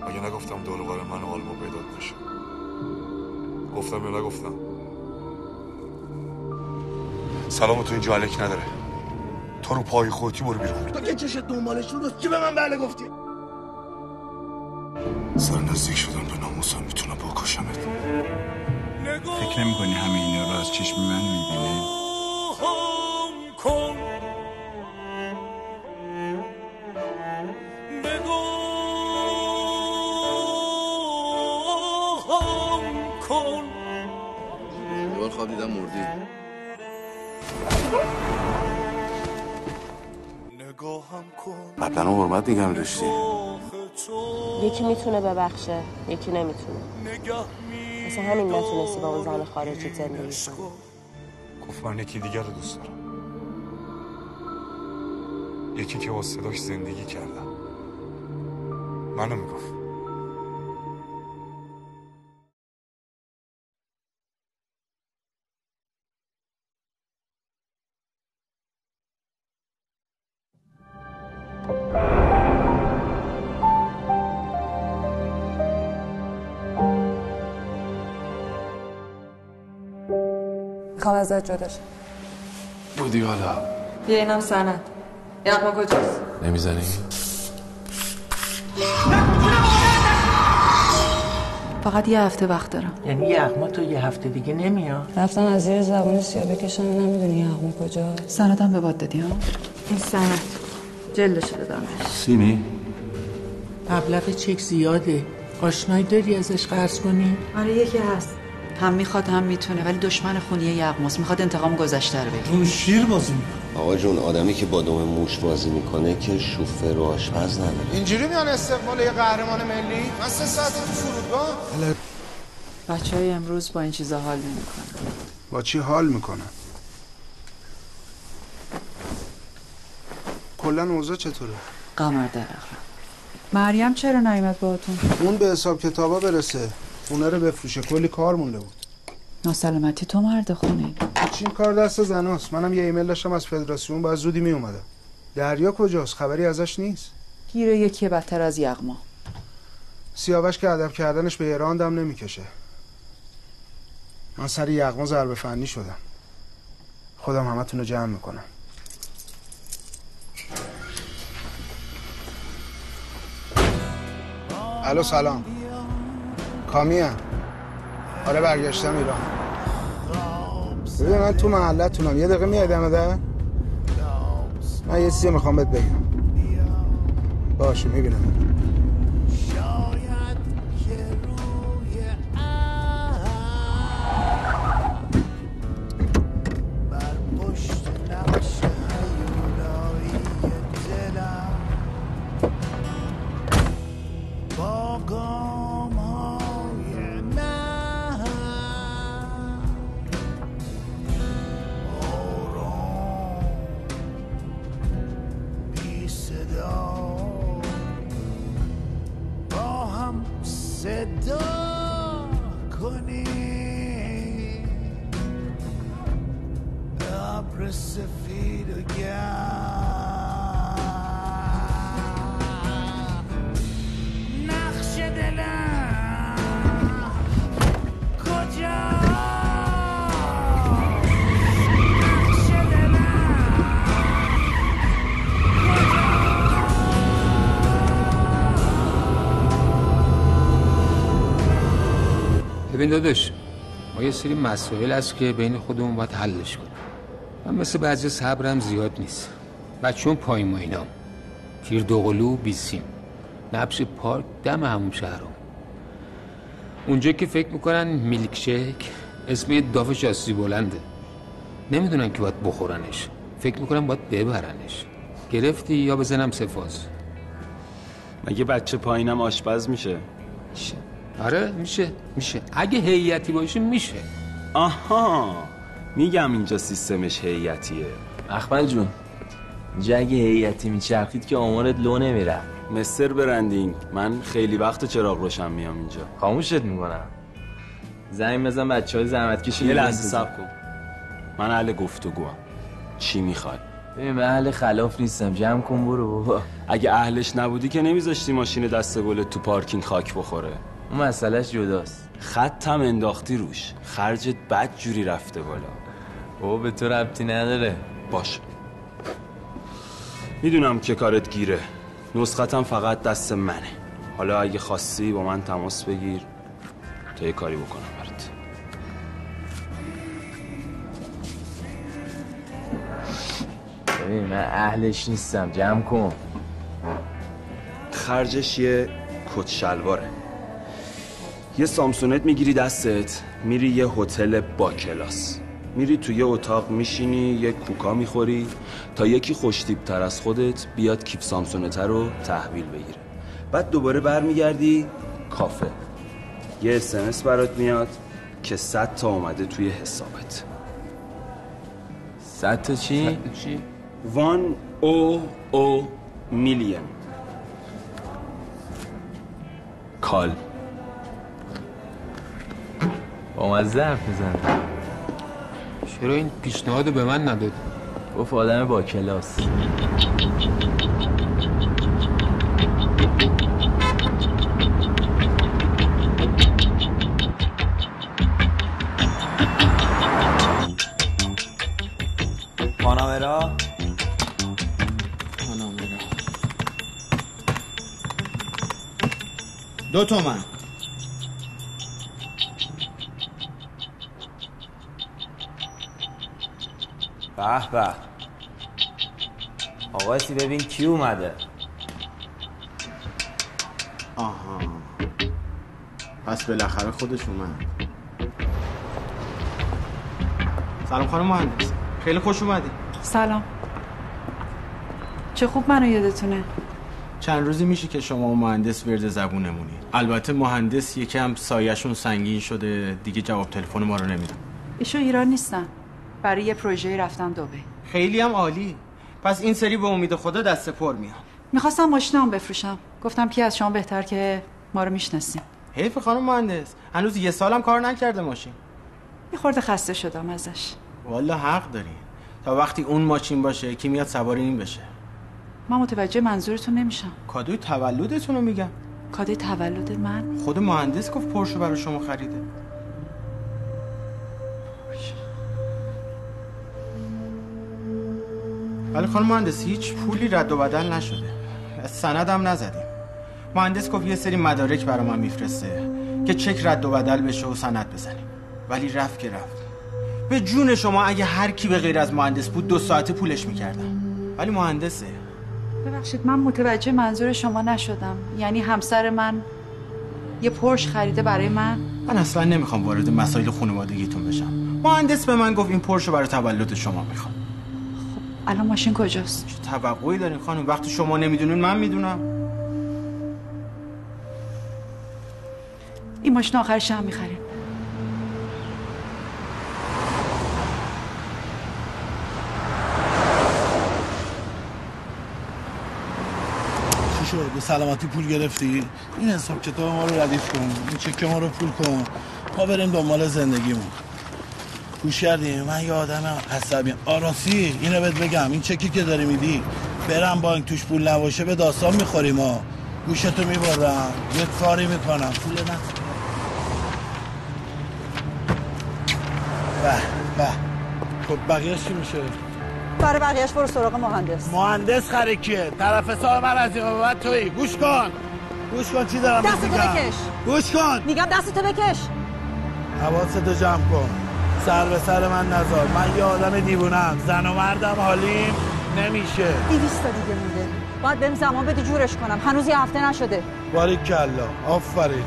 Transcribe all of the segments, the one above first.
اگه نگفتم دلوبر من و آلما پیدات نشه؟ گفتم یا نگفتم؟ سلام تو اینجا علک نداره. تو رو پای خودتی برو بیرون. تو که چشت دنبالش رو چی به من بله گفتی؟ سر نزدیک شدم به ناموسم میتونم بکشمت. فکر نمی کنی همه اینا رو از چشم من میبینی؟ یه خواب دیدم مردی. قبلا حرمت نگه می‌داشتی. یکی میتونه ببخشه، یکی نمیتونه. مثلا همین نتونستی با اون زن خارجی زندگی کنی. گفت من یکی دیگر رو دوست دارم. یکی که با صداش زندگی کردم. منو میگفت. میخوام ازت جدا شم. بودی حالا. بیا اینم سند. یغما کجاست؟ نمیزنی؟ فقط یه هفته وقت دارم. یعنی یغما تو یه هفته دیگه نمیاد؟ رفتم از زیر زبون سیاه بکشم نمیدونی یغما کجاست. سندم به باد دادی ها؟ این سند جلدشو دادم. سیمی؟ مبلغ چک زیاده. آشنایی داری ازش قرض کنی؟ آره یکی هست. هم میخواد هم میتونه ولی دشمن خونی یغماست. میخواد انتقام گذشته رو بگیره. اون شیر بازی میکنه. آقا جون آدمی که با دم موش بازی میکنه که شوفر و آشپز نداره. اینجوری میان استقبال یه قهرمان ملی؟ من 3 ساعت تو فرودگاه. بچهای امروز با این چیزا حال نمیکنن. با چی حال میکنن؟ کلا اوضاع چطوره؟ قمر درقم. مریم چرا نیومد باهاتون؟ اون به حساب کتابا برسه. خونه رو بفروشه. کلی کار مونده بود. ناسلامتی تو مرد خونه. چین کار دست زناست. منم یه ایمیل داشتم از فدراسیون، باید زودی می اومدم. دریا کجاست؟ خبری ازش نیست. گیر یکی بدتر از یغما. سیاوش که ادب کردنش به ایران دم نمیکشه. من سر یغما ضربه فنی شدم. خودم همتون رو جمع میکنم. الو سلام. کامیه. آره برگشتم ایران. ببین من تو محلتونم. یه دقیقه میای دم در؟ من یه چیزی میخوام بهت بگم. باشه میبینم. ببین داداش، ما یه سری مسائل هست که بین خودمون باید حلش کنیم. من مثل بعضی صبرم زیاد نیست. بچه‌م پای ما اینام تیر دوقلو بیسیم نبش پارک دم همون شهرام. اونجا که فکر میکنن میلک شیک اسم یه داف شاسی بلنده، نمیدونن که باید بخورنش، فکر میکنن باید ببرنش. گرفتی یا بزنم سفاز؟ مگه بچه پایینم آشپز میشه؟ آره میشه اگه هیئتی باشه میشه. آها میگم اینجا سیستمش هیئتیه. اخمل جون اگه هیئتی میچرخید که آمارت لو نمیره. مستر برندینگ من خیلی وقت چراغ روشن میام اینجا. خاموشت میکنم. زنگ بزن بچهای زحمت کشی. یه لحظه صبر کن. من اهل گفتگوام. چی میخوای؟ من اهل خلاف نیستم، جمع کن برو بابا. اگه اهلش نبودی که نمیذاشتی ماشین دست گلت تو پارکینگ خاک بخوره. اون مسئلهش جداست. خطم انداختی روش، خرجت بد جوری رفته بالا. بابا به تو ربطی نداره. باشه میدونم که کارت گیره، نسختم فقط دست منه. حالا اگه خواستی با من تماس بگیر تا یه کاری بکنم برات. ببین من اهلش نیستم، جمع کن. خرجش یه کت شلواره، یه سامسونت میگیری دستت، میری یه هتل با کلاس، میری توی یه اتاق میشینی یه کوکا میخوری تا یکی خوشتیپ‌تر از خودت بیاد کیف سامسونت رو تحویل بگیره. بعد دوباره برمیگردی کافه، یه اسمس برات میاد که 100 تا اومده توی حسابت. 100 تا چی؟ 100 میلیون کال. با مزه حرف میزنه. چرا این پیشنهاد به من نداد؟ گفت آدم با کلاس. پانامرا 2 تومن. به به آقایسی ببین کی اومده. آها پس بالاخره خودش اومد. سلام خانم مهندس، خیلی خوش اومدی. سلام. چه خوب منو یادتونه. چند روزی میشه که شما و مهندس ورد زبونمونی. البته مهندس یکم سایه‌شون سنگین شده دیگه، جواب تلفن ما رو نمیدن. ایشون ایران نیستن، برای یه پروژه رفتن دبی. خیلی هم عالی. پس این سری به امید خدا دست پر میان. میخواستم ماشینام بفروشم، گفتم کی از شما بهتر که ما رو میشناسیم. حیف خانم مهندس، هنوز 1 سالم کار نکرده ماشین. یه خورده خسته شدم ازش. والا حق داری، تا وقتی اون ماشین باشه کی میاد سوار این بشه. من متوجه منظورتون نمیشم. کادوی تولدتون رو میگم. کادوی تولد من؟ خود مهندس گفت پورشو برای شما خریده. ولی خانم مهندس هیچ پولی رد و بدل نشده، سندم نزدیم. مهندس گفت یه سری مدارک برای من میفرسته که چک رد و بدل بشه و سند بزنیم، ولی رفت که رفت. به جون شما اگه هر کی به غیر از مهندس بود 2 ساعته پولش میکردم، ولی مهندسه. ببخشید من متوجه منظور شما نشدم. یعنی همسر من یه پورش خریده برای من اصلا نمیخوام وارد مسائل خانوادگیتون بشم. مهندس به من گفت این پورشو برای تولد شما میخوام. خب الان ماشین کجاست؟ چه توقعی دارین خانم؟ وقتی شما نمیدونین من میدونم. این ماشین آخرش هم میخریم. چی شد؟ به سلامتی پول گرفتی؟ این حساب کتاب ما رو ردیف کن، این چک ما رو پول کن، ما بریم دنبال زندگیمون. گوش کردیم من یه آدم عصبی آراسی. اینو بهت بگم، این چکی که داری میدی برم بانک توش پول نباشه به داستان میخوریم ها. گوشتو میبرم یه کاری میکنم پول نه. به خب بقیهش چی میشه؟ برای بقیهش برو سراغ مهندس. مهندس خره کیه؟ طرف حساب من از این به بعد تویی. گوش کن چی دارم میگم. دستتو بکش. گوش کن میگم، دستتو بکش. حواستو جمع کن، سر به سر من نذار. من یه آدم دیوونم، زن و مردم حالیم نمیشه. 200 تا دیگه مونده، باید بهم زمان بدی جورش کنم. هنوز یه هفته نشده. باریکلا، آفرین.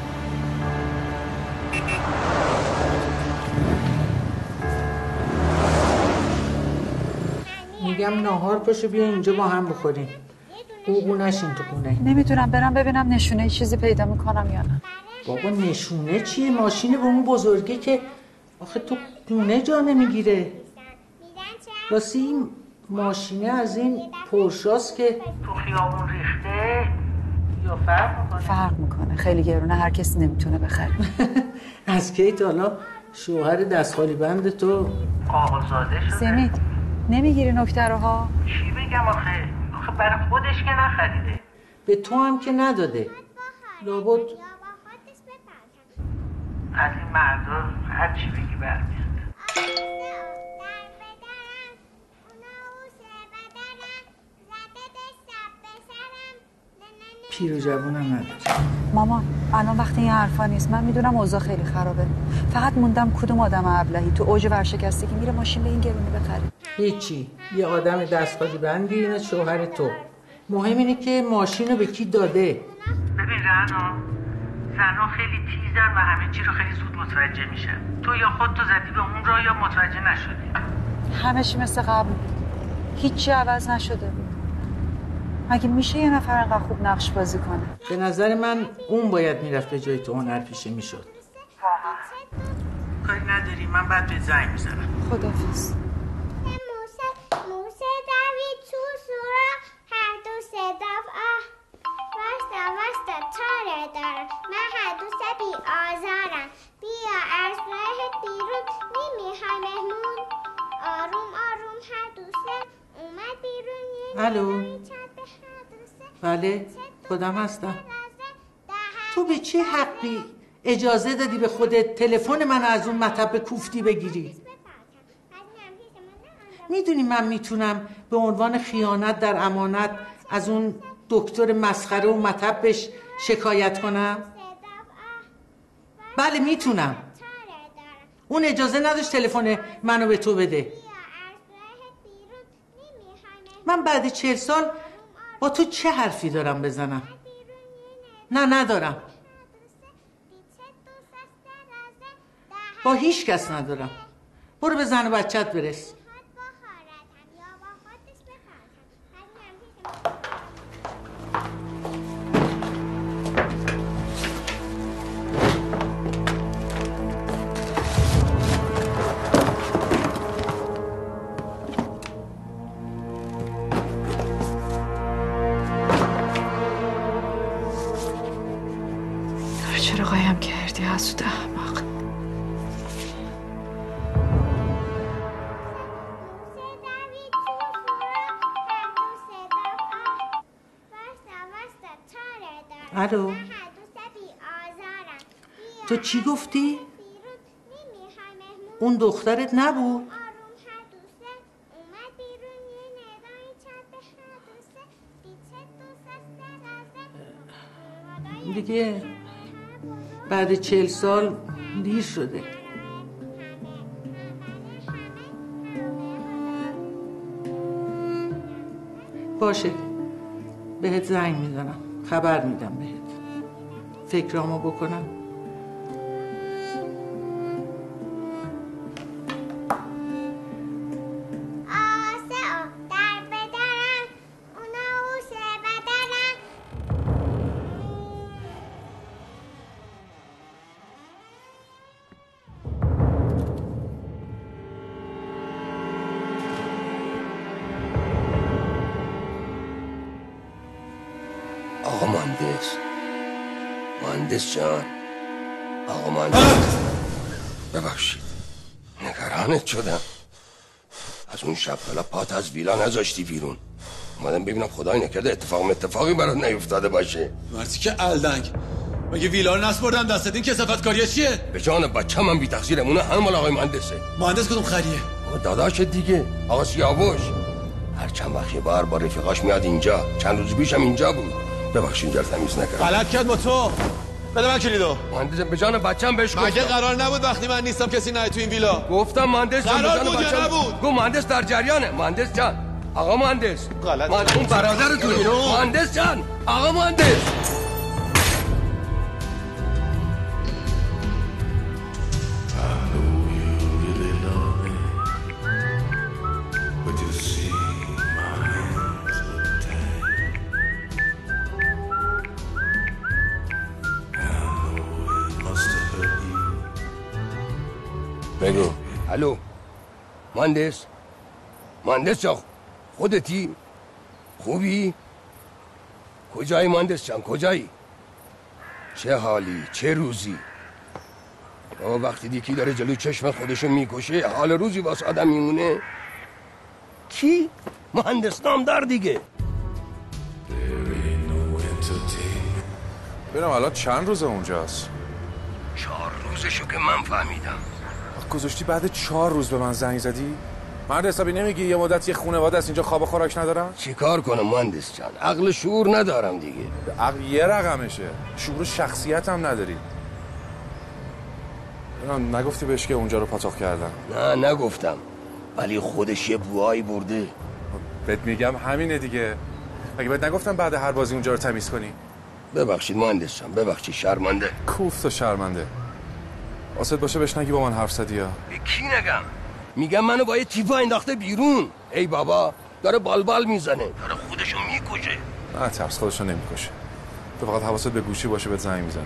میگم ناهار پاشو بیا اینجا با هم بخوریم. او نشین تو خونه. نمیدونم، برم ببینم نشونه چیزی پیدا میکنم یا نه. بابا نشونه چیه؟ ماشین به اون بزرگی که آخه تو خونه جا نمیگیره. واسه این ماشینه از این پورشاست که تو خیابون ریخته یا فرق میکنه. خیلی گرونه، هر کسی نمیتونه بخره. از کی تا حالا شوهر دستخالی بند تو آقازاده شده؟ سمید نمیگیری نکته رو ها؟ چی بگم آخه برای خودش که نخریده، به تو هم که نداده. لابد از این مردا هر چی بگی برمیاد. پیر و جوونم نداره. مامان الان وقت این حرفا نیست. من میدونم اوضاع خیلی خرابه، فقط موندم کدوم آدم ابلهی تو اوج ورشکسته که میره ماشین به این گرونی بخره. هیچی، یه آدم دستخالی بندی اینه شوهر تو. مهم اینه که ماشین رو به کی داده. ببین زنا خیلی تیزن و همه چی رو خیلی زود متوجه میشن. تو یا خودتو زدی به اون راه یا متوجه نشدی. همه چی مثل قبل، هیچی عوض نشده. مگه میشه یه نفر انقدر خوب نقش بازی کنه؟ به نظر من اون باید میرفت به جای تو هنر پیشه میشد. کاری نداری، من بعد به زنگ میزنم. خداحافظ. موسه دوید تو سوراخ، هر دو صداف وستا تاره دارم، من هر دو بی آزارم. بیا از راهت بیرون، نمیخوای مهمون. آروم آروم هر دو اومد بیرون. الو. بله خودم هستم. تو به چه حقی اجازه دادی به خودت تلفن من از اون مطب کوفتی بگیری؟ میدونی من میتونم به عنوان خیانت در امانت از اون دکتر مسخره و مطبش شکایت کنم؟ بله میتونم. اون اجازه نداشت تلفن منو به تو بده. من بعد 40 سال با تو چه حرفی دارم بزنم؟ نه ندارم. با هیچ کس ندارم. برو به زن و بچت برس. چرا قایم کردی حسود احمق؟ الو. تو چی گفتی؟ اون دخترت نبود؟ دیگه بعد 40 سال دیر شده. باشه بهت زنگ میزنم، خبر میدم بهت. فکرامو بکنم. آقا مهندس جان، آقا مهندس ببخشید نگرانت شدم. از اون شب حالا پات از ویلا نذاشتی بیرون. اومدم ببینم خدای نکرده اتفاقی برات نیفتاده باشه. مرتی که الدنگ مگه ویلا رو نسپردم دستت؟ این کثافت کاریه چیه؟ به جان بچه من بی تقصیرمونه، همه مال آقای مهندسه. مهندس کدوم خریه؟ داداش دیگه آقا سیاوش. هر چند وقت یه بار با رفیقاش میاد اینجا. چند روز پیشم اینجا بود. ببخشید اینجا رو تمیز نکردم. غلط کرد با تو. بده من کلیدو. مهندس به جان بچه‌م بهش گفتم. مگه قرار نبود وقتی من نیستم کسی نه تو این ویلا؟ گفتم مهندس جان قرار بود یا نبود؟ گفت مهندس در جریانه. مهندس جان، آقا مهندس. غلط. اون برادرتونه. مهندس جان، آقا مهندس. بگو. الو مهندس جان، خودتی؟ خوبی؟ کجایی مهندس جان، کجایی؟ چه حالی؟ چه روزی؟ وقتی دیکی داره جلوی چشم خودشو میکشه حال روزی واسه آدم میمونه؟ کی؟ مهندس نامدار دیگه. برم الان چند روزه اونجاست؟ 4 روزشو که من فهمیدم. گذاشتی بعد 4 روز به من زنگ زدی؟ مرد حسابی نمیگی یه مدت یه خانواده است اینجا خواب و خوراک ندارم؟ چیکار کنم مهندس جان؟ عقل شعور ندارم دیگه. عقل یه رقمشه، شعور شخصیت هم نداری. نگفتی بهش که اونجا رو پاتوق کردن؟ نه نگفتم، ولی خودش یه بوهایی برده. بهت میگم همینه دیگه. مگه بهت نگفتم بعد هر بازی اونجا رو تمیز کنی؟ ببخشید مهندس جان، ببخشید، شرمنده. کوفت و شرمنده. واسط باشه بهش نگی با من حرف زدی یا؟ به کی نگم؟ میگم منو با یه تیپا انداخته بیرون. ای بابا، داره بالبال میزنه، داره خودشو میکشه. نه ترس، خودشو نمیکشه. تو فقط حواست به گوشی باشه بهت زنگ میزنه.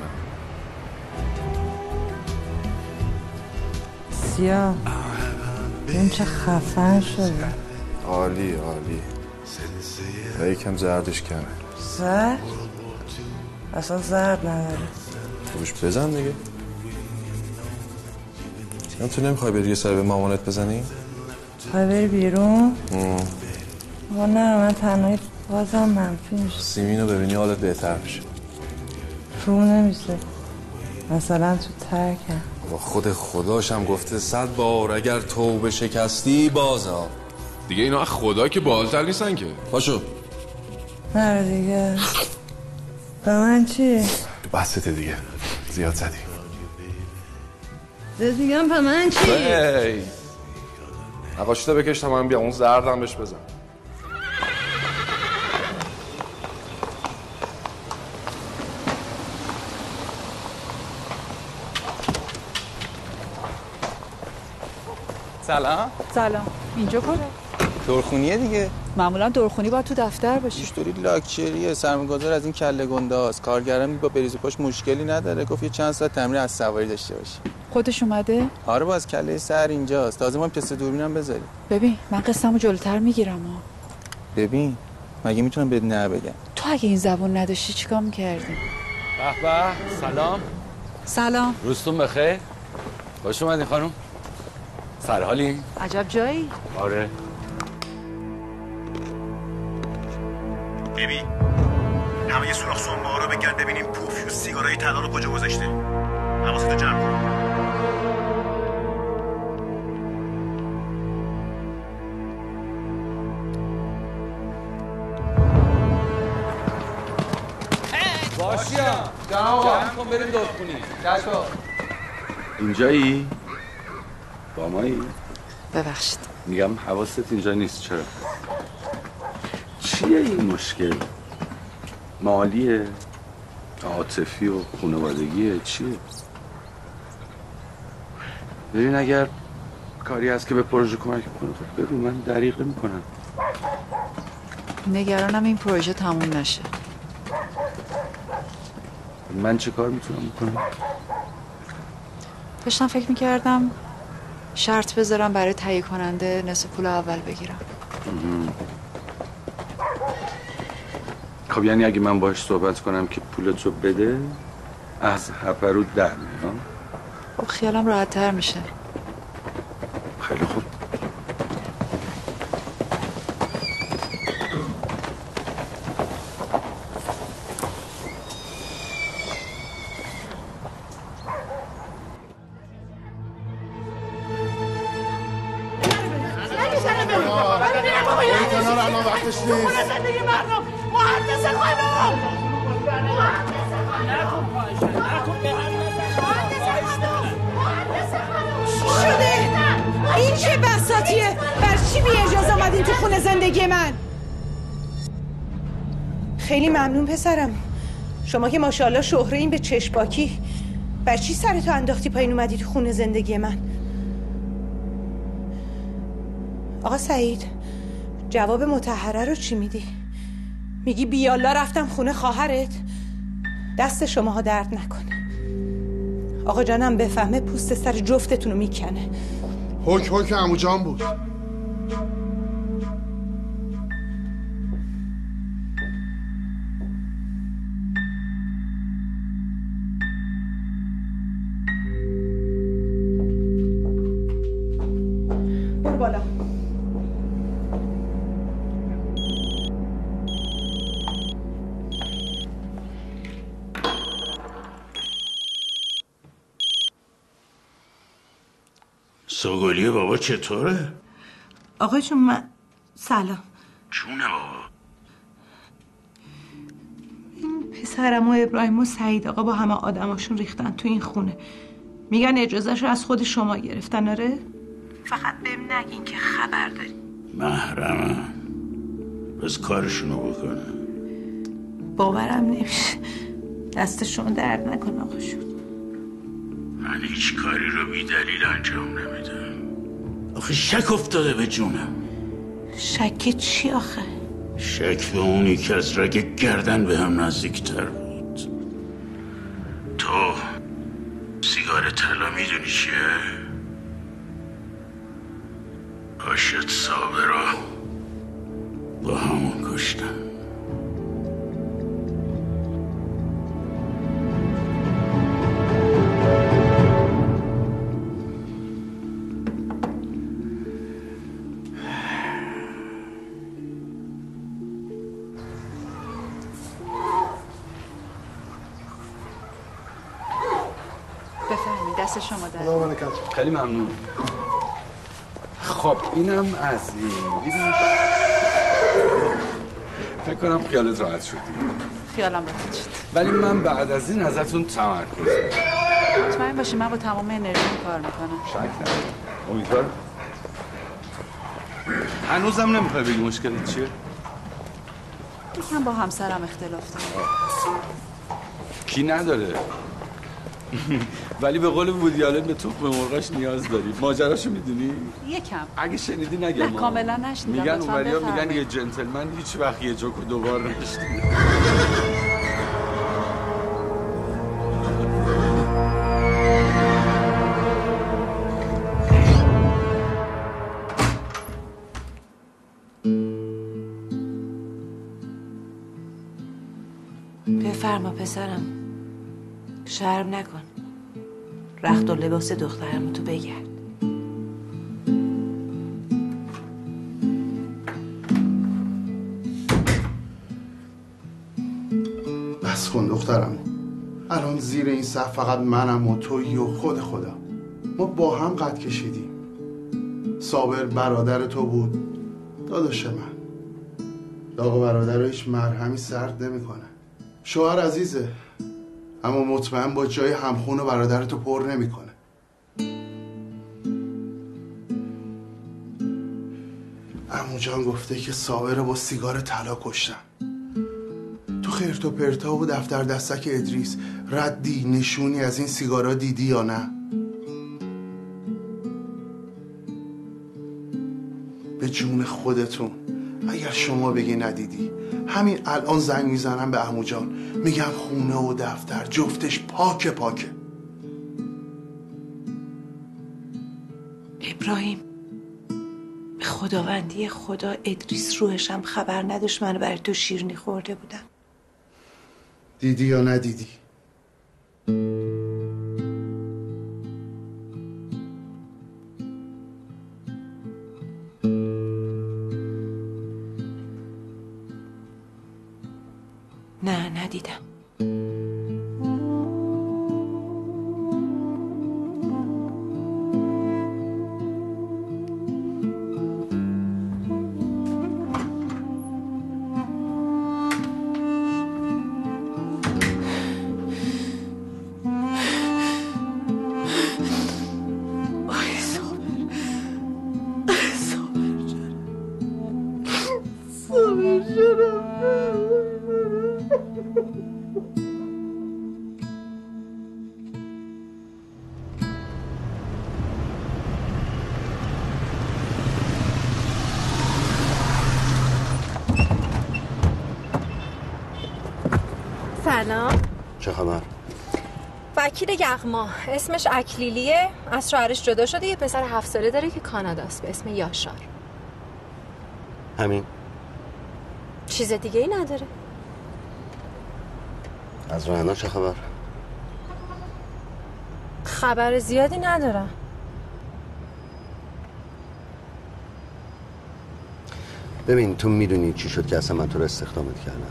سیاه این چه خفن شده. عالی عالی. و یکم زردش کمه. زرد؟ اصلا زرد نداره. روش بزن دیگه. تو نمیخوای بری یه سر به مامانت بزنی؟ خواهی بری بیرون؟ نه من تنهایی بازم منفی میشه. سیمینو ببینی حالت بهتر میشه. رو نمیشه، مثلا تو ترکم. با خود خداشم گفته 100 بار اگر توبه شکستی بازا. دیگه اینا از خدا که بالتر نیستن که. پاشو. نه دیگه. به من چی؟ بسته دیگه، زیاد زدی. دیگه به من چی؟ نقاشیتا بکش تا من بیا اون زردم بهش بزن. سلام. اینجا کاره؟ دورخونیه دیگه. معمولا دورخونی باید تو دفتر باشه. اشتری لاکچریه، سرمایه‌گذار از این کله گنداست. کارگرم با بریز و پاش مشکلی نداره. گفت یه چند ساعت تمرین از سواری داشته باشی. خودش اومده؟ آره باز کله سر اینجاست. تازه ما تست دوربینم بذاری. ببین من قصه‌مو جلوتر میگیرم ها. ببین مگه میتونم بهت نه بگم؟ تو اگه این زبون نداشتی چیکار می‌کردی؟ به به، سلام. سلام. روزتون بخیر. خوش اومدین خانم. سرحالی؟ عجب جایی؟ آره. ببین همه یه سوراخ سنبه رو بگرد ببینیم پوف و سیگارای طلا رو کجا گذاشته. حواستو جمع کن. باشیا جمع کن بریم دورخونی. چشم. اینجایی؟ با مایی؟ ببخشید. میگم حواست اینجا نیست. چرا؟ چیه این مشکل؟ مالیه؟ عاطفی و خانوادگیه؟ چیه؟ ببین اگر کاری هست که به پروژه کمک کنه خب بگو، من دریغ میکنم. نگرانم این پروژه تموم نشه. من چه کار میتونم بکنم؟ داشتم فکر میکردم شرط بذارم برای تهیه کننده نصف پول اول بگیرم. خب یعنی اگه من باهاش صحبت کنم که پولتو بده از هپرود در میام؟ خب خیالم راحت تر میشه. خیلی خوب. این چه بساطیه؟ بر چی بی اجازه آمدین تو خونه زندگی من؟ خیلی ممنون پسرم. شما که ماشاءالله شهره این به چشپاکی. بر چی سرتو انداختی پایین اومدی تو خونه زندگی من؟ آقا سعید، جواب مطهره رو چی میدی؟ میگی بیالله رفتم خونه خواهرت؟ دست شماها درد نکنه. آقا جانم بفهمه پوست سر جفتتون رو میکنه. حکم عمو جان بود. برو بالا. سوگلی بابا چطوره؟ آقا جون من سلام. جونه بابا. این پسرم و ابراهیم و سعید آقا با همه آدماشون ریختن تو این خونه. میگن اجازهشو از خود شما گرفتن. آره؟ فقط بهم نگین که خبر داری. محرمم. بس کارشونو بکنه. باورم نمیشه. دستشون درد نکن آقاشون. من هیچ کاری رو بی دلیل انجام نمیدم. آخه شک افتاده به جونم. شک چی آخه؟ شک به اونی که از رگ گردن به هم نزدیکتر بود. تو سیگار طلا میدونی چیه؟ آشت صابرا با همون کشتن. دست شما در. خیلی ممنون. خب اینم از این. فکر کنم خیالت راحت شد. خیالم راحت شد. ولی من بعد از این ازتون تمرکز می‌کنم. مطمئن باشی من با تمام انرژی کار میکنم. شک ندارم. امیدوارم. هنوزم نمیخوای بگی مشکلت چیه؟ یکم با همسرم اختلاف دارم. کی نداره؟ ولی به قول وودی آلن به توپ مرغاش نیاز داری. ماجراشو میدونی؟ یکم. اگه شنیدی نگم. نه کاملا نشنیدم. میگن اونوریا میگن یه جنتلمن هیچ وقت یه جوکو دوبار نشنیده. بفرما پسرم. شرم نکن. رخت و لباس دخترمو تو بگرد. بس کن دخترم. الان زیر این سقف فقط منم و تویی و خود خدا. ما با هم قد کشیدیم. صابر برادر تو بود، داداش من. داغ برادر هیچ مرهمی سرد نمیکنه. شوهر عزیزه، اما مطمئن با جای همخون و برادرتو پر نمیکنه. عمو جان گفته که صابر با سیگار طلا کشتن. تو خیرت و پرتا و دفتر دستک ادریس ردی نشونی از این سیگارا دیدی یا نه؟ به جون خودتون اگر شما بگی ندیدی، همین الان زنگ میزنم به عمو جان، میگم خونه و دفتر جفتش پاکه پاکه. ابراهیم، به خداوندی خدا ادریس روحشم خبر نداشت من برای تو شیرینی خورده بودم. دیدی یا ندیدی؟ نه ندیدم. سلام. چه خبر؟ وکیل یغما، اسمش اکلیلیه، از شوهرش جدا شده، یه پسر 7 ساله داره که کاناداست به اسم یاشار. همین؟ چیز دیگه ای نداره. از رهنا چه خبر؟ خبر زیادی ندارم. ببین تو میدونی چی شد که اصلا من تو رو استخدامت کردم؟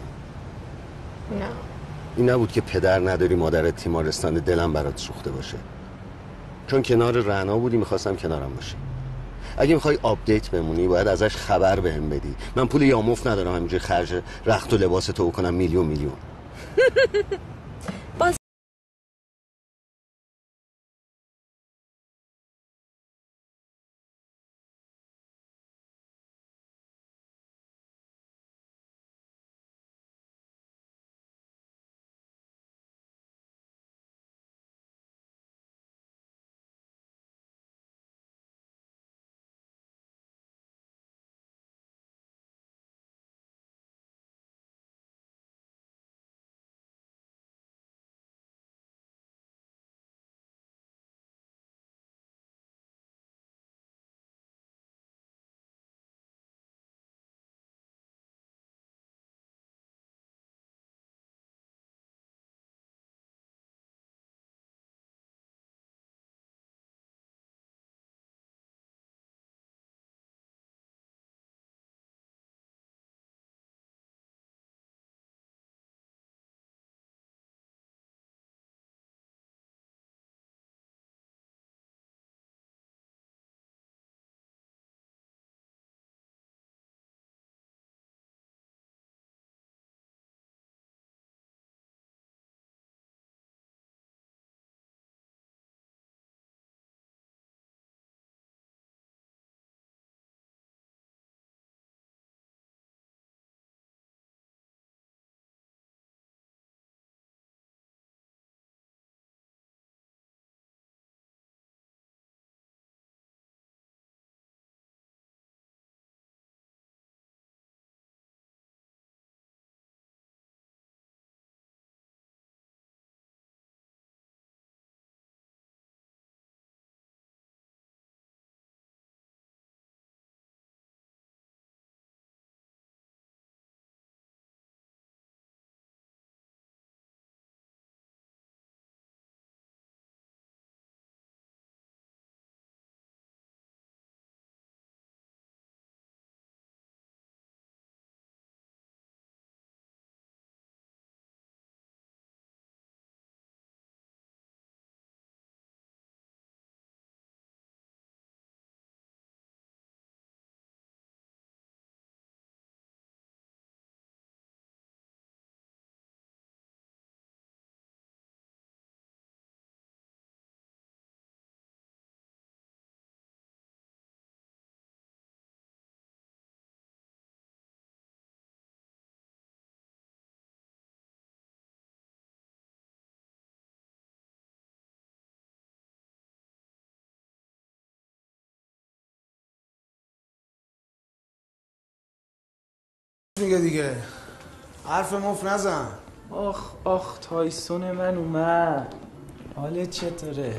نه. این نبود که پدر نداری مادرت تیمارستان، دلم برات سوخته باشه. چون کنار رعنا بودی میخواستم کنارم باشی. اگه میخوای آپدیت بمونی باید ازش خبر بهم بدی. من پول یاموف ندارم همینجوری خرج رخت و لباس تو بکنم میلیون. باز دیگه حرف مف نزن. آخ تایسون من اومد. حالت چطوره؟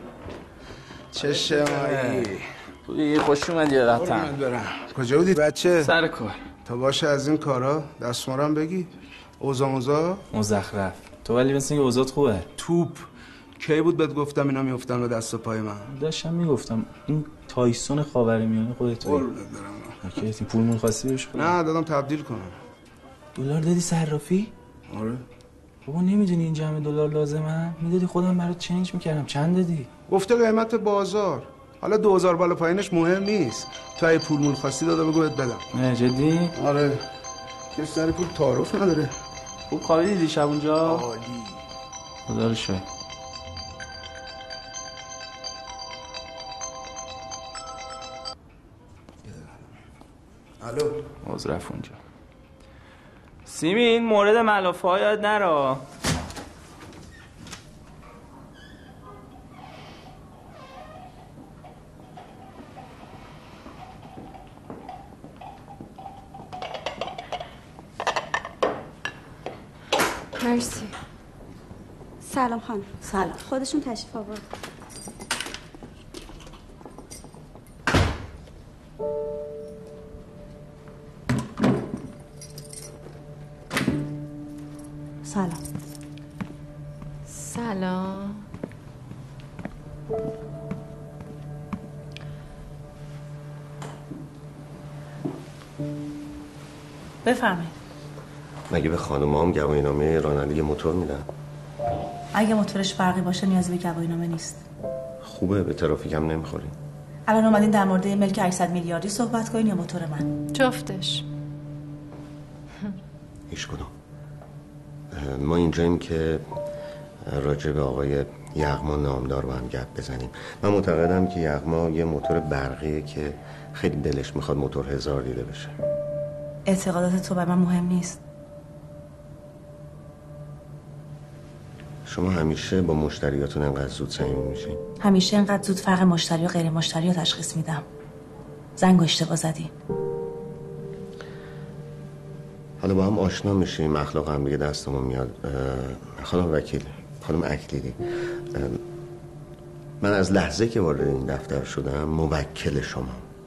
چه مایی خوش اومدی رفتم. برم. کجا بودی بچه؟ سر کار. تا باشه از این کارا دستمارم بگی. اوضاع مزخرف. تو ولی مثل اینکه اوضاعت خوبه. توپ کی بود بهت گفتم اینا میافتن به دست و پای من؟ داشتم میگفتم این تایسون خاورمیانه خودت تویی. اوکی پول مون خواستی بهش خودم. نه دادم تبدیل کنم. دلار دادی صرافی؟ آره. بابا نمیدونی این جمع دلار لازمه؟ میدادی خودم برات چنج میکردم. چند دادی؟ گفته قیمت بازار. حالا 2000 بالا پایینش مهم نیست. تو اگه پول مول خواستی داده بگو بهت بدم. نه جدی؟ آره. کسی سر پول تعارف نداره. خوب خوابیدی دیشب اونجا؟ عالی. خدا رو شکر. الو. رفت اونجا. سیمین مورد ملافه ها یاد نرا. مرسی. سلام خانم. سلام. خودشون تشریف آورد. سلام. سلام. بفرمایید. مگه به خانومام گواهینامه رانندگی موتور میدن؟ اگه موتورش برقی باشه نیازی به گواهینامه نیست. خوبه، به ترافیک هم نمیخوریم. الان اومدین در مورد ملک 800 میلیاردی صحبت کنین یا موتور من؟ جفتش. هیچ کدوم. ما اینجاییم که راجع به آقای یغما نامدار با هم گپ بزنیم. من معتقدم که یغما یه موتور برقیه که خیلی دلش میخواد موتور 1000 دیده بشه. اعتقادات تو برای من مهم نیست. شما همیشه با مشتریاتون انقدر زود صمیمی میشین؟ همیشه انقدر زود فرق مشتری و غیر مشتری رو تشخیص میدم. زنگ اشتباه زدین. حالا با هم آشنا میشیم، اخلاق هم دیگه دستمون میاد. خانم وکیل، خانم اکلیلی، من از لحظه که وارد این دفتر شدم موکل شما.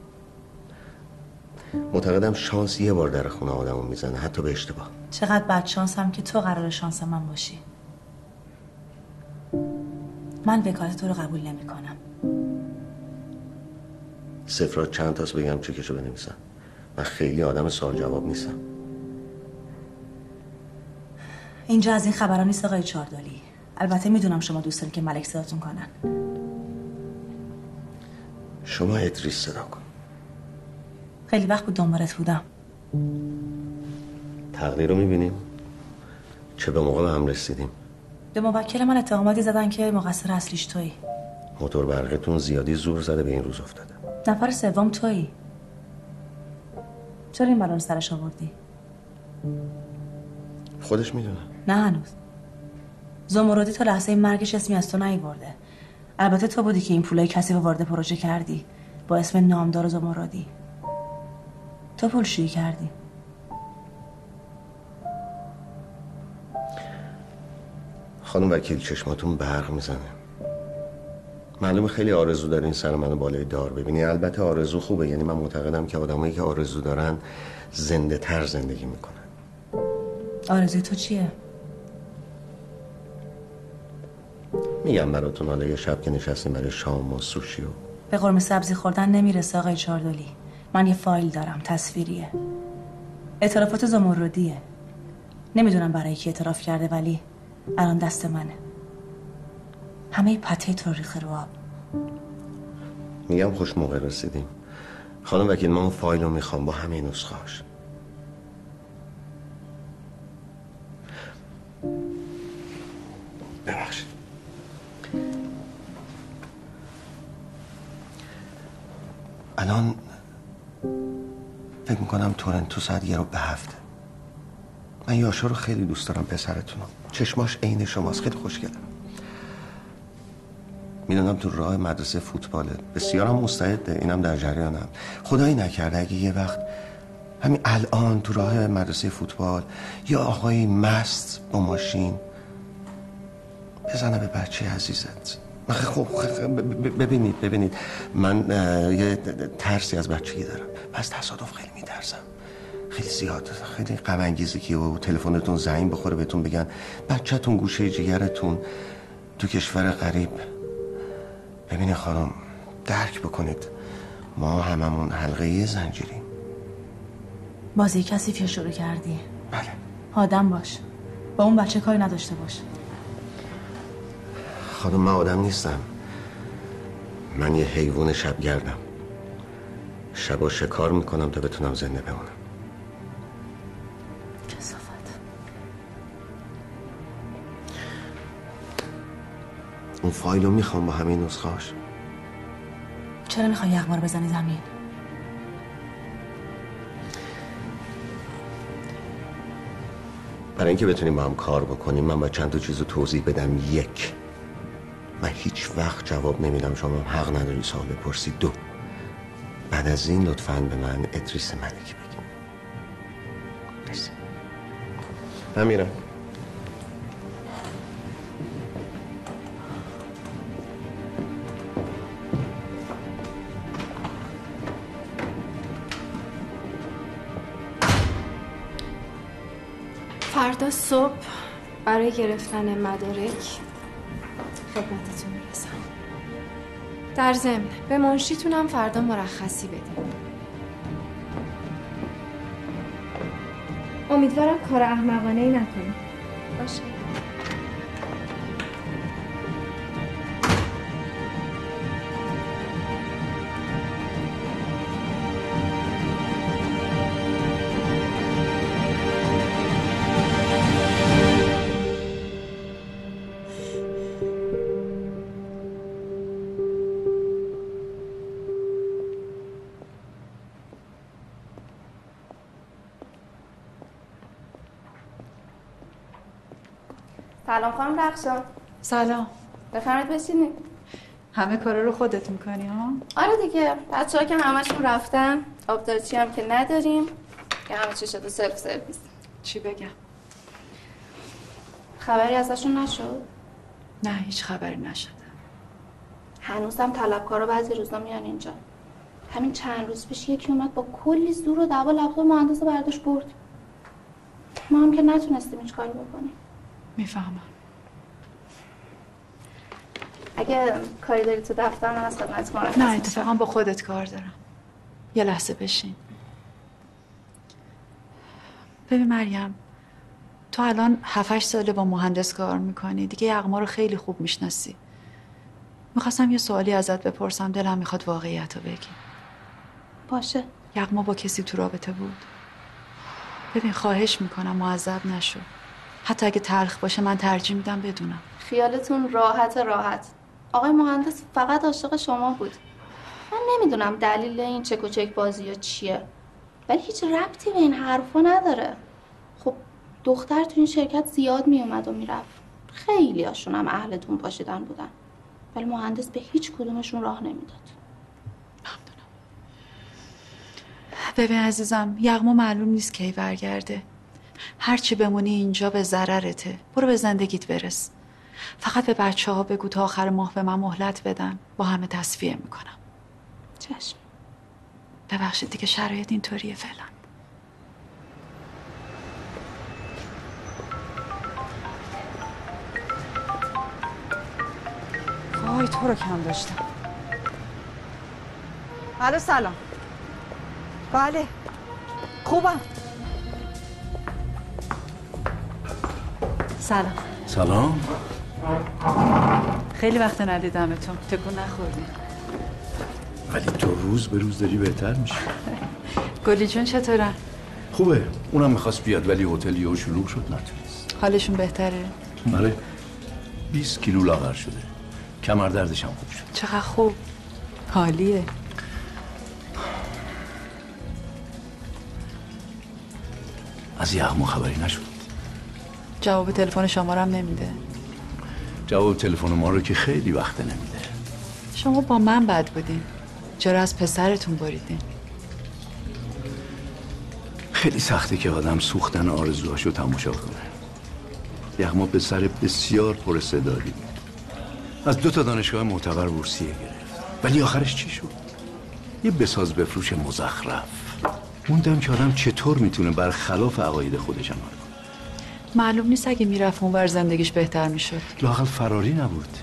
معتقدم شانس یه بار در خونه آدمو میزنه، حتی به اشتباه. چقدر بد شانسم که تو قرار شانس من باشی. من وکالت تو رو قبول نمی کنم. صفرات چند تاست بگم چکشو بنویسم؟ من خیلی آدم سوال جواب نیستم. اینجا از این خبران نیست آقای چاردالی. البته میدونم شما دوست دارید که ملک صداتون کنن. شما ادریس صدا کن. خیلی وقت بود دنبالت بودم. تقدیر رو میبینیم؟ چه به موقع به هم رسیدیم. به موکل من اتهاماتی زدن که مقصر اصلیش تویی. موتور برقتون زیادی زور زده به این روز افتاده. نفر سوم تویی. چرا این بلا رو سرش آوردی؟ خودش میدونه. نه هنوز. زمردی تا لحظه مرگش اسمی از تو نیورده. البته تو بودی که این پولای کسی رو وارد پروژه کردی با اسم نامدار زمردی. تو پولشویی کردی. خانم وکیل چشماتون برق میزنه. معلومه خیلی آرزو دارین سر منو بالای دار ببینی. البته آرزو خوبه، یعنی من معتقدم که آدمایی که آرزو دارن زنده تر زندگی میکنن. آرزوی تو چیه؟ میگم براتون. حالا یه شب که نشستیم برای شام و سوشی و به قرمه سبزی خوردن نمیرسه آقای چاردالی. من یه فایل دارم تصویریه. اعترافات زمردیه. نمیدونم برای کی اعتراف کرده ولی الان دست منه. همه پته تو ریخه رو آب. میگم خوش موقع رسیدیم. خانم وکیل من اون فایل رو میخوام با همه نسخه‌هاش. ببخشید. الان فکر میکنم تورنتو ساعت 6:07. من یاشا رو خیلی دوست دارم، پسرتونم. چشماش عین شماست، خیلی خوشگله. میدونم تو راه مدرسه فوتباله، بسیارم مستعده، اینم در جریانم. خدایی نکرده اگه یه وقت همین الان تو راه مدرسه فوتبال یا آقای مست با ماشین بزنه به بچه عزیزت. خب ببینید من یه ترسی از بچگی دارم. از تصادف خیلی میترسم، خیلی زیاد. خیلی غم انگیزه که و تلفنتون زنگ بخوره بهتون بگن بچه‌تون گوشه جگرتون تو کشور غریب. ببینید خانم، درک بکنید ما هممون حلقه یه زنجیریم. بازی کثیفی شروع کردی. بله. آدم باش، با اون بچه کاری نداشته باش. خانم من آدم نیستم، من یه حیوان شبگردم. شبا شکار میکنم تا بتونم زنده بمونم. کثافت. اون فایلو میخوام با همین نسخه‌اش. چرا میخوای یغما رو بزنی زمین؟ برای اینکه بتونیم با هم کار بکنیم من باید چند تا چیزو توضیح بدم. 1، من هیچ وقت جواب نمیدم، شما هم حق نداری سوال بپرسی. 2، بعد از این لطفاً به من ادریس ملکی بگیم. مرسی. من میرم. فردا صبح برای گرفتن مدارک خدمتتون میرسم. در ضمن به منشیتونم فردا مرخصی بدیم. امیدوارم کار احمقانه‌ای نکنیم. باشه. سلام خانم رخشان. سلام. بفرمایید بشینید. همه کارا رو خودت میکنی ها؟ آره دیگه، بچه‌ها که همشون رفتن، آبدارچی هم که نداریم، که همه چی شده سلف سرویس. چی بگم؟ خبری ازشون نشد؟ نه هیچ خبری نشده. هنوزم طلبکارا بعضی روزا میان اینجا. همین چند روز پیش یکی اومد با کلی زور و دعوا لپتاپ مهندس برداشت برد. ما هم که نتونستیم هیچ کاری بکنیم. میفهمم. اگه کاری داری تو دفتر من از خدمت مرخص نه اتفاقا با خودت کار دارم. یه لحظه بشین. ببین مریم، تو الان 7-8 ساله با مهندس کار میکنی، دیگه یغما رو خیلی خوب میشناسی. میخواستم یه سوالی ازت بپرسم، دلم میخواد واقعیت رو بگی. باشه. یغما با کسی تو رابطه بود؟ ببین خواهش میکنم معذب نشو. حتی اگه تلخ باشه من ترجیح میدم بدونم. خیالتون راحت. آقای مهندس فقط عاشق شما بود. من نمیدونم دلیل این چک و چک بازی ها چیه، ولی هیچ ربطی به این حرفا نداره. خب دختر تو این شرکت زیاد میومد و میرفت، خیلی هاشون هم اهلتون پاشیدن بودن، ولی مهندس به هیچ کدومشون راه نمیداد. ببین عزیزم، یغما معلوم نیست کی برگرده. هرچی بمونی اینجا به ضررته. برو به زندگیت برس. فقط به بچه‌ها بگو تا آخر ماه به من مهلت بدن، با همه تصفیه میکنم. چشم. ببخشید دیگه شرایط اینطوریه فعلا. وای تو رو کم داشتم. الو سلام. بله خوبم. سلام. سلام. خیلی وقت ندیدمتون، تکون نخوردی. ولی تو روز به روز داری بهتر میشی. گلی جون چطورن؟ خوبه، اونم میخواست بیاد ولی هتل یهو شلوغ شد نتونست. حالشون بهتره؟ بله 20 کیلو لاغر شده، کمر دردش هم خوب شد. چقدر خوب. حالیه. از یغما خبری نشد؟ جواب تلفن شما رو هم نمیده. جواب تلفن ما رو که خیلی وقت نمیده. شما با من بد بودین، چرا از پسرتون بریدین؟ خیلی سخته که آدم سوختن آرزوهاشو تماشا کنه. یغما پسر بسیار پراستعدادی بود، از 2 دانشگاه معتبر بورسیه گرفت، ولی آخرش چی شد؟ یه بساز بفروش مزخرف. موندم که آدم چطور میتونه برخلاف عقاید خودش عمل کنه. معلوم نیست اگه میرفت اونور زندگیش بهتر میشد. لااقل فراری نبود.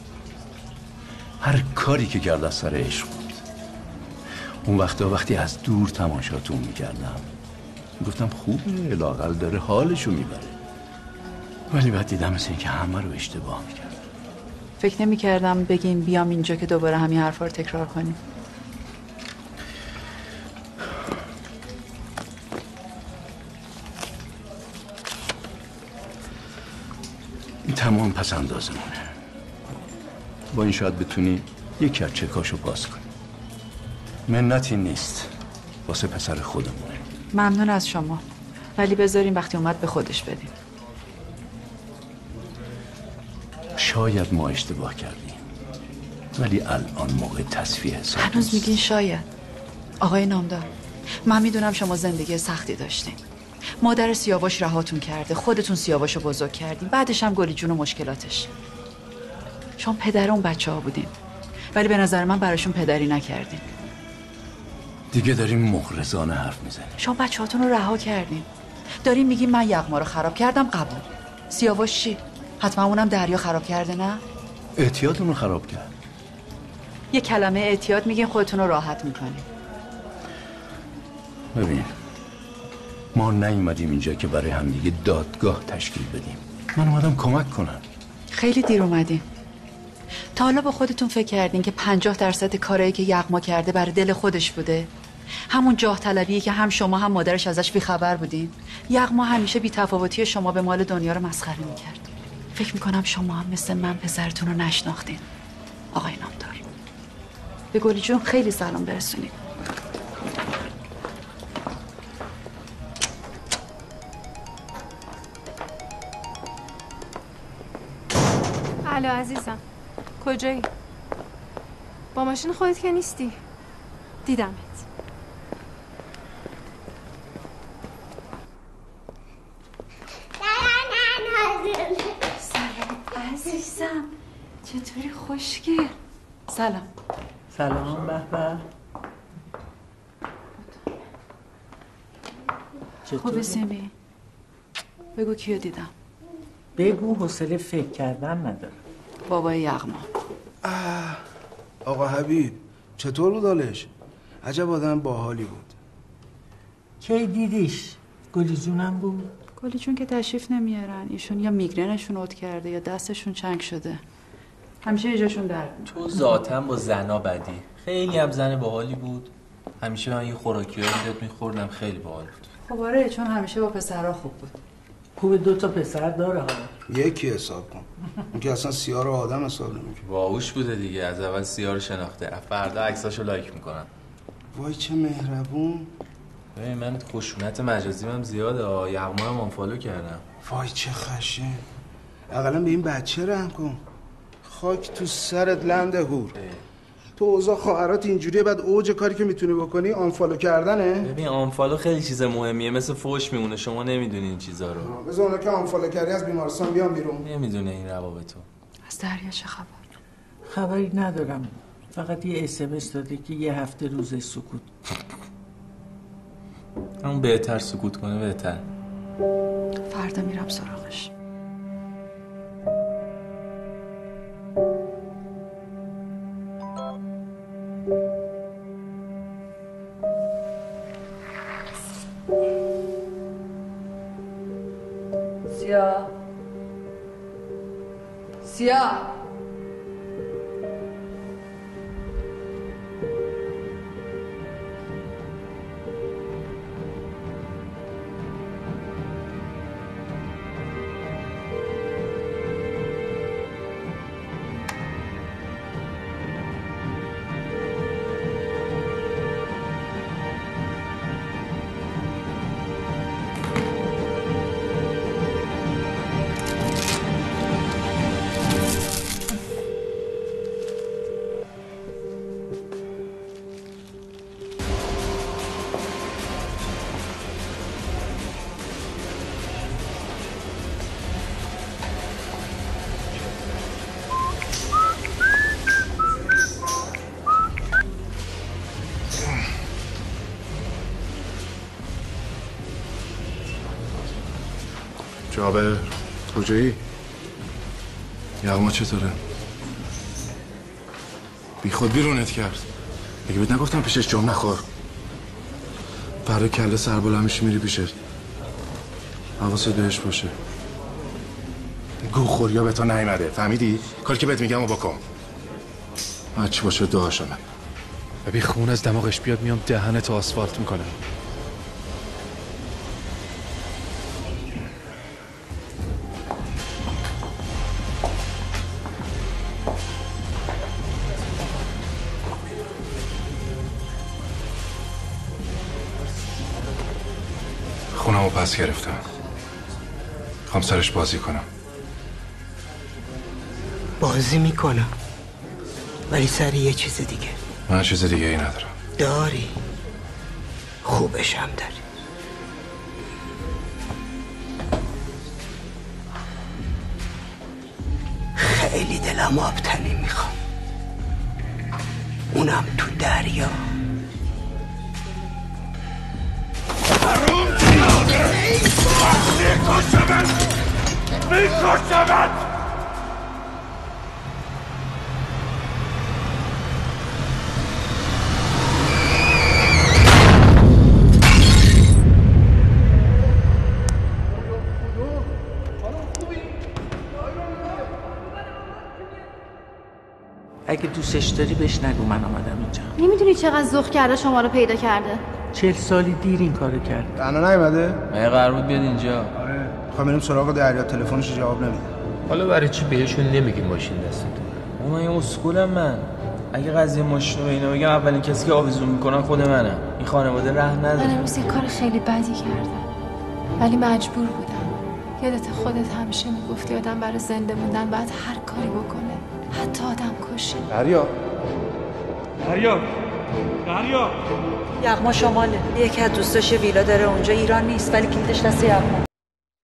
هر کاری که کرد از سر عشق بود. اون وقتی از دور تماشاتون میکردم گفتم خوبه، لااقل داره حالشو میبره، ولی بعد دیدم مثل این که همه رو اشتباه میکرد. فکر نمیکردم بگیم بیام اینجا که دوباره همین حرفا رو تکرار کنیم. این تمام پس اندازمونه. با این شاید بتونی یکی از چکاشو باز کنی. منتی نیست، واسه پسر خودمونه. ممنون از شما، ولی بذاریم وقتی اومد به خودش بدیم. شاید ما اشتباه کردیم، ولی الان موقع تصفیه حساب. هنوز میگین شاید. آقای نامدار، من میدونم شما زندگی سختی داشتین. مادر سیاوش رهاتون کرده، خودتون سیاوشو بزرگ کردین، بعدش هم گلی جون و مشکلاتش. شما پدر اون بچه‌ها بودین، ولی به نظر من براشون پدری نکردین. دیگه داریم مغرضانه حرف میزنیم. شما بچه‌هاتون رو رها کردین. دارین میگین من یغما رو خراب کردم، قبول. سیاوش چی؟ حتما اونم دریا خراب کرده نه؟ اعتیاد اونو خراب کرد. یه کلمه اعتیاد میگین خودتون رو راحت میکنین. ببین، ما نیومدیم اینجا که برای همدیگه دادگاه تشکیل بدیم. من اومدم کمک کنم. خیلی دیر اومدین. تا حالا با خودتون فکر کردین که 50% کارایی که یغما کرده برای دل خودش بوده؟ همون جاه طلبیه که هم شما هم مادرش ازش بیخبر بودین. یغما همیشه بی‌تفاوتی شما به مال دنیا رو مسخره میکرد. فکر میکنم شما هم مثل من پسرتون رو نشناختین. آقای نامدار، به گلی جون خیلی سلام برسونید. الو عزیزم، کجایی؟ با ماشین خودت که نیستی. دیدمت. سلام عزیزم، چطوری؟ خوشگل. سلام. سلام. به به. خوبه سیمی؟ بگو کیو دیدم. بگو، حوصله فکر کردن نداره. بابای یغما. آقا حبیب چطور بود حالش؟ عجب آدم باحالی بود. کی دیدیش؟ گلی جونم بود؟ گلی جون که تشریف نمیارن. ایشون یا میگرنشون عود کرده یا دستشون چنگ شده. همیشه یه جاشون درد. تو ذاتاً با زنا بدی. خیلی هم زن باحالی بود. همیشه من یه خوراکیایی میداد میخوردم، خیلی باحال بود. خب آره، چون همیشه با پسرها خوب بود. خوبه 2 پسر داره ها. یکی حساب کن. اون که اصلا سیاه رو آدم حساب نمیکنه. باهوش بوده دیگه، از اول سیاه رو شناخته. فردا عکساشو لایک میکنم. وای چه مهربون. ببین من خشونت مجازیم هم زیاده. یغما هم آنفالو کردم. وای چه خشه. اقلا به این بچه رحم کن. خاک تو سرت لنده هور. تو اوضاع خواهرات اینجوریه، بعد اوج کاری که میتونی بکنی آنفالو کردنه. ببین آنفالو خیلی چیز مهمیه، مثل فوش میمونه. شما نمیدونی این چیزا رو. بذار اونا که آنفالو کردی از بیمارستان بیان بیرون. نمیدونه این روابطو. از دریا چه خبر؟ خبری ندارم، فقط یه SMS داده که یه هفته روز سکوت. همون بهتر سکوت کنه بهتر. فردا میرم سراغش. سیاه جابر کجایی؟ یغما چطوره؟ بی خود بیرونت کرد. اگه بهت نگفتم پیشش جام نخور. فردا کله سر بالا میشی میری پیشت. حواست بهش باشه. گوخوریا به تو نیومده، فهمیدی؟ کاری که بهت میگم و بکن. هرچی باشه دعاشمه. ببین خون از دماغش بیاد میام دهنت آسفالت میکنم. خونمو پس گرفتم. خوام سرش بازی کنم. بازی میکنم ولی سر یه چیز دیگه. من چیز دیگه ای ندارم. داری، خوبش هم داری. خیلی دلم آبتنی میخوام، اونم تو دریا. میکشمت. اگه دوستش داری بهش نگو من آمدم اینجا. نمیدونی چقدر ذوق کرده شما رو پیدا کرده. 40 سالی دیر این کارو کرد. تنها نیومده؟ مگه قرار بود بیاد اینجا؟ آره. میخوام بریم سراغ دریا، تلفنش جواب نمیده. حالا برای چی بهشون نمیگین ماشین دستتون؟ من یه اسکولم من. اگه قضیه ماشین رو به اینا بگم اولین کسی که آویزون میکنن خود منم. این خانواده رحم نداره. من امروز یه کار خیلی بدی کردم ولی مجبور بودم. یادت خودت همیشه میگفتی آدم برای زنده موندن باید هر کاری بکنه، حتی آدم کشی. دریا یغما شماله. یکی از دوستاش ویلا داره اونجا، ایران نیست ولی کلیدش دست یغما.